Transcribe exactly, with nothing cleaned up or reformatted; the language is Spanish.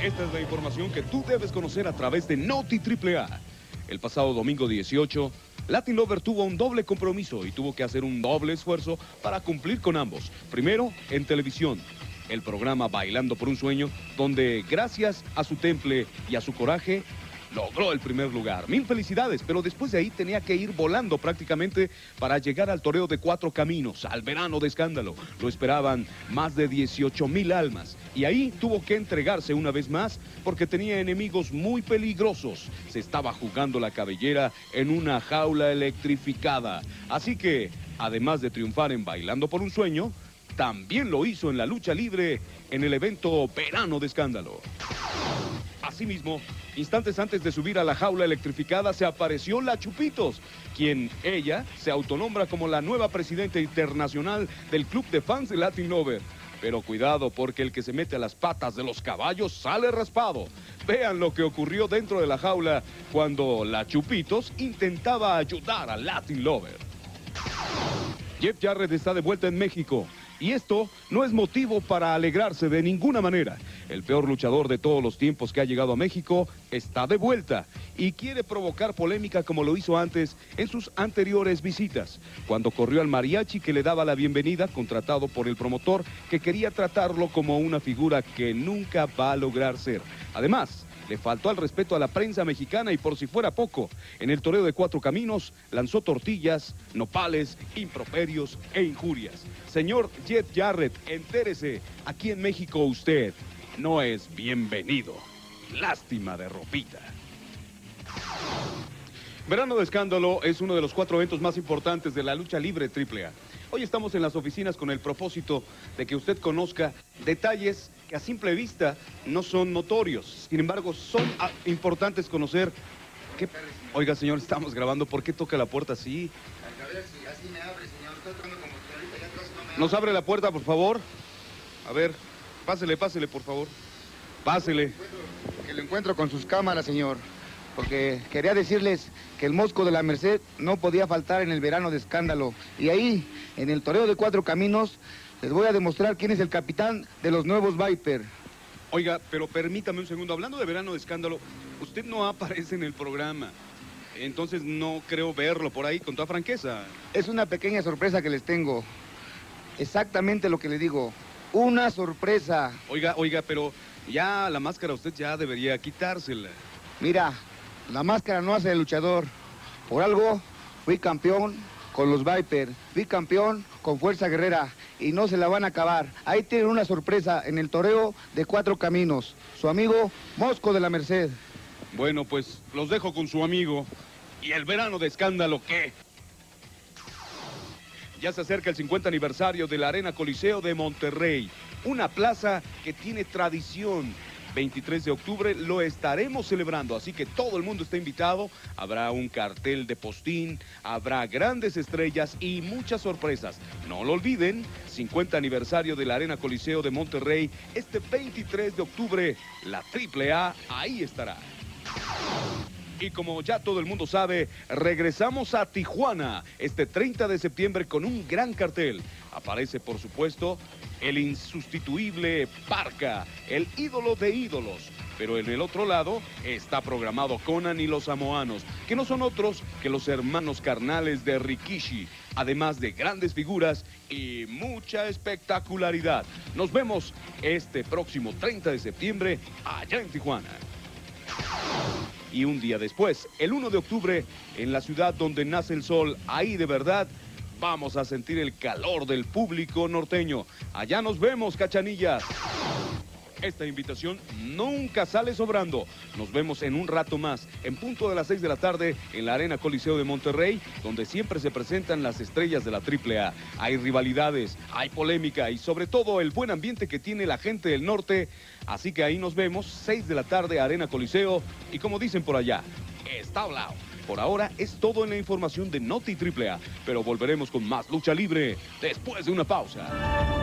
Esta es la información que tú debes conocer a través de Noti Triple A. El pasado domingo dieciocho, Latin Lover tuvo un doble compromiso y tuvo que hacer un doble esfuerzo para cumplir con ambos. Primero, en televisión, el programa Bailando por un Sueño, donde gracias a su temple y a su coraje, logró el primer lugar. Mil felicidades, pero después de ahí tenía que ir volando prácticamente para llegar al toreo de Cuatro Caminos, al verano de escándalo. Lo esperaban más de dieciocho mil almas. Y ahí tuvo que entregarse una vez más porque tenía enemigos muy peligrosos. Se estaba jugando la cabellera en una jaula electrificada. Así que, además de triunfar en Bailando por un Sueño, también lo hizo en la lucha libre en el evento Verano de Escándalo. Asimismo, instantes antes de subir a la jaula electrificada se apareció la Chupitos, quien ella se autonombra como la nueva presidenta internacional del club de fans de Latin Lover. Pero cuidado, porque el que se mete a las patas de los caballos sale raspado. Vean lo que ocurrió dentro de la jaula cuando la Chupitos intentaba ayudar a Latin Lover. Jeff Jarrett está de vuelta en México. Y esto no es motivo para alegrarse de ninguna manera. El peor luchador de todos los tiempos que ha llegado a México está de vuelta y quiere provocar polémica como lo hizo antes en sus anteriores visitas, cuando corrió al mariachi que le daba la bienvenida, contratado por el promotor que quería tratarlo como una figura que nunca va a lograr ser. Además, le faltó al respeto a la prensa mexicana y por si fuera poco, en el toreo de Cuatro Caminos lanzó tortillas, nopales, improperios e injurias. Señor Jeff Jarrett, entérese, aquí en México usted no es bienvenido. Lástima de ropita. Verano de Escándalo es uno de los cuatro eventos más importantes de la lucha libre Triple A. Hoy estamos en las oficinas con el propósito de que usted conozca detalles que a simple vista no son notorios. Sin embargo, son importantes conocer. ¿Qué? Oiga, señor, estamos grabando. ¿Por qué toca la puerta así? A ver si así me abre, señor. Estoy tratando como que ahorita ya atrás no me abre. ¿Nos abre la puerta, por favor? A ver, pásele, pásele, por favor. Pásele. Que lo encuentro con sus cámaras, señor. Porque quería decirles que el Mosco de la Merced no podía faltar en el Verano de Escándalo. Y ahí, en el toreo de Cuatro Caminos, les voy a demostrar quién es el capitán de los nuevos Viper. Oiga, pero permítame un segundo. Hablando de Verano de Escándalo, usted no aparece en el programa. Entonces no creo verlo por ahí con toda franqueza. Es una pequeña sorpresa que les tengo. Exactamente lo que le digo. Una sorpresa. Oiga, oiga, pero ya la máscara usted ya debería quitársela. Mira, la máscara no hace el luchador. Por algo fui campeón con los Viper, fui campeón con Fuerza Guerrera y no se la van a acabar. Ahí tienen una sorpresa en el toreo de Cuatro Caminos. Su amigo Mosco de la Merced. Bueno, pues los dejo con su amigo. ¿Y el Verano de Escándalo qué? Ya se acerca el cincuenta aniversario de la Arena Coliseo de Monterrey, una plaza que tiene tradición. veintitrés de octubre lo estaremos celebrando, así que todo el mundo está invitado. Habrá un cartel de postín, habrá grandes estrellas y muchas sorpresas. No lo olviden, cincuenta aniversario de la Arena Coliseo de Monterrey, este veintitrés de octubre, la Triple A ahí estará. Y como ya todo el mundo sabe, regresamos a Tijuana este treinta de septiembre con un gran cartel. Aparece, por supuesto, el insustituible Parca, el ídolo de ídolos. Pero en el otro lado está programado Conan y los samoanos, que no son otros que los hermanos carnales de Rikishi, además de grandes figuras y mucha espectacularidad. Nos vemos este próximo treinta de septiembre allá en Tijuana. Y un día después, el uno de octubre, en la ciudad donde nace el sol, ahí de verdad, vamos a sentir el calor del público norteño. Allá nos vemos, cachanillas. Esta invitación nunca sale sobrando. Nos vemos en un rato más, en punto de las seis de la tarde, en la Arena Coliseo de Monterrey, donde siempre se presentan las estrellas de la Triple A. Hay rivalidades, hay polémica y sobre todo el buen ambiente que tiene la gente del norte. Así que ahí nos vemos, seis de la tarde, Arena Coliseo. Y como dicen por allá, está hablado. Por ahora es todo en la información de Noti Triple A, pero volveremos con más lucha libre después de una pausa.